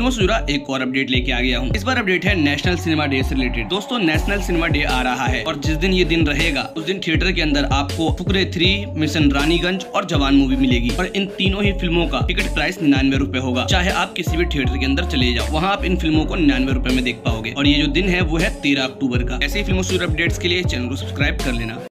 फिल्मों से जुड़ा एक और अपडेट लेके आ गया हूँ। इस बार अपडेट है नेशनल सिनेमा डे से रिलेटेड। दोस्तों नेशनल सिनेमा डे आ रहा है और जिस दिन ये दिन रहेगा उस दिन थिएटर के अंदर आपको फुकरे 3, मिशन रानीगंज और जवान मूवी मिलेगी और इन तीनों ही फिल्मों का टिकट प्राइस 99 रुपए होगा। चाहे आप किसी भी थिएटर के अंदर चले जाओ, वहाँ आप इन फिल्मों को 99 रुपए में देख पाओगे और ये जो दिन है वो है 13 अक्टूबर का। ऐसी फिल्मों से जुड़े अपडेट्स के लिए चैनल को सब्सक्राइब कर लेना।